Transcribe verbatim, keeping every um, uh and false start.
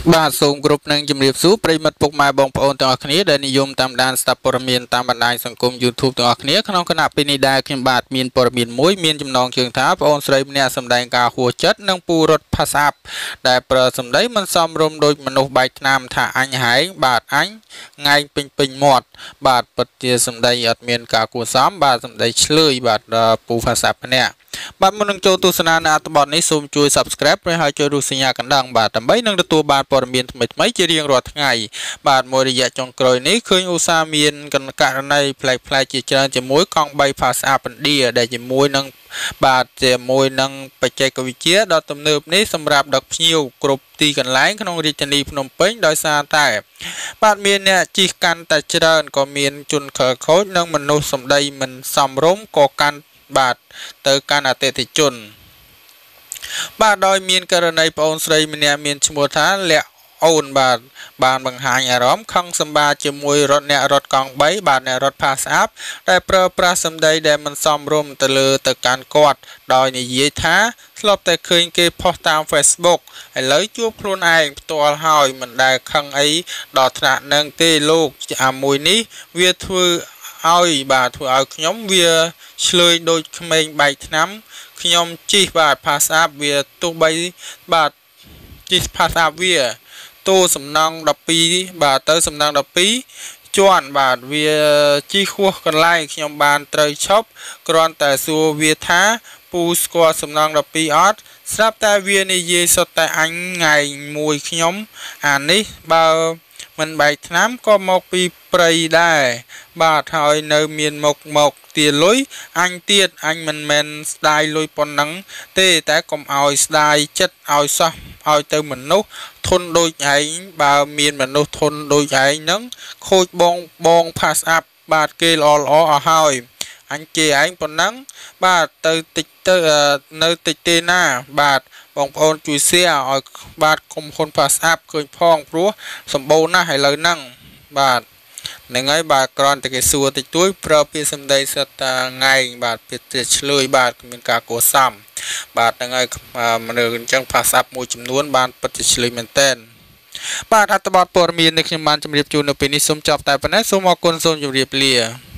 បាទសូមគ្រប់នឹងជំរាបសួរប្រិយមិត្តពុកម៉ែបងប្អូនទាំងអស់គ្នាដែលនិយមតាមដានស្ដាប់ព័ត៌មានតាមបណ្ដាញសង្គម YouTube ទាំងអស់គ្នាក្នុងគណៈពេលនេះដែរខ្ញុំបាទមានព័ត៌មានមួយមានចំណងជើងថាបងអូនស្រីម្នាក់សម្ដែងការហួសចិត្តនិងពូរត់ផាសាប់ដែលប្រើសម្ដីមិនសមរម្យដោយមនុស្សបែកថ្នាំថាអញហែងបាទអញងាយពេញពេញមាត់បាទពិតជាសម្ដីអត់មានការគួរសមបាទសម្ដីឆ្លើយបាទពូផាសាប់ម្នាក់បាទមុននឹងចូលទស្សនានៅអត្ថបទនេះសូមជួយ Subscribe ហើយជួយរូបសញ្ញាកណ្ដឹងបាទដើម្បីនឹងទទួលបានព័ត៌មានថ្មីៗជារៀងរាល់ថ្ងៃបាទមួយរយៈចុងក្រោយនេះឃើញឧស្សាហ៍មានករណីប្លែកៗជាច្រើនជាមួយកង់បី Fast App India ដែលជាមួយនឹងបាទជាមួយនឹងបច្ចេកវិទ្យាដ៏ទំនើបនេះសម្រាប់ដឹកភ្ញៀវគ្រប់ទីកន្លែងក្នុងរាជធានីភ្នំពេញដោយសារតែបាទមានអ្នកជិះកាន់តែច្រើនក៏មានជនខិលខូចនិងមនុស្សសម្ដីមិនសមរម្យក៏កាន់បាទទៅកាន់អតិថិជនបាទដោយមានករណីប្អូនស្រីម្នាក់មានឈ្មោះថាលក្ខអូនបាទបានបង្ហាញអារម្មណ៍ខឹងសម្បាជាមួយរថអ្នករត់កង់បីបាទអ្នករត់ Fast App ដែលប្រើប្រាស់សម្ដីដែលមិនសមរម្យទៅលើទៅកាន់គាត់ដោយនិយាយថាធ្លាប់តែឃើញគេផុសតាម Facebook ឥឡូវជួបខ្លួនឯងផ្ទាល់ហើយមិនដែលខឹងអីដល់ថ្នាក់នឹងទេលោកអាមួយនេះវាធ្វើឲ្យបាទធ្វើឲ្យខ្ញុំវាឆ្លើយដូចក្មេងបែកថ្នាំខ្ញុំជិះបាទ Fast App វាទោះបីបាទជិះ Fast App វាតូសំណងដប់ពីរបាទទៅសំណងដប់ពីរជាន់បាទវាជិះហួសកន្លែងខ្ញុំបានត្រូវឈប់គ្រាន់តែសួរវាថាពូស្គាល់សំណងដប់ពីរអត់ស្រាប់តែវានិយាយសុទ្ធតែអញថ្ងៃមួយខ្ញុំអានេះបើមិនបែកថ្នាំក៏មកពីព្រៃដែរបាទហើយនៅមានមុខមកទាលុយអញទៀតអញមិនមែនស្ដាយលុយប៉ុណ្ណឹងទេតែកុំឲ្យស្ដាយចិត្តឲ្យសោះឲ្យទៅមនុស្សធន់ដូចឯងបើមានមនុស្សធន់ដូចឯងហ្នឹងខូចបងបង Pass App បាទគេល្អល្អអស់ហើយអញជេរឯងប៉ុណ្ណឹងបាទទៅតិចទៅនៅតិចទេណាបាទបងប្អូនជួយ share ឲ្យបាទក្រុមហ៊ុន Pass App ឃើញផងព្រោះសម្បូរណាស់ឥឡូវហ្នឹងបាទហ្នឹងហើយបាទគ្រាន់តែគេសួរតិចតួចប្រើពាក្យសម្ដីសិតតាថ្ងៃបាទពាក្យឆ្លើយបាទគ្មានការគួរសមបាទហ្នឹងហើយមនុស្សអញ្ចឹង Pass App មួយចំនួនបានពិតជាឆ្លើយមែនតើបាទអត្ថបទព័ត៌មាននេះខ្ញុំបានជម្រាបជូននៅពេលនេះសូមចប់តែប៉ុណ្ណេះសូមអរគុណសូមជម្រាបលា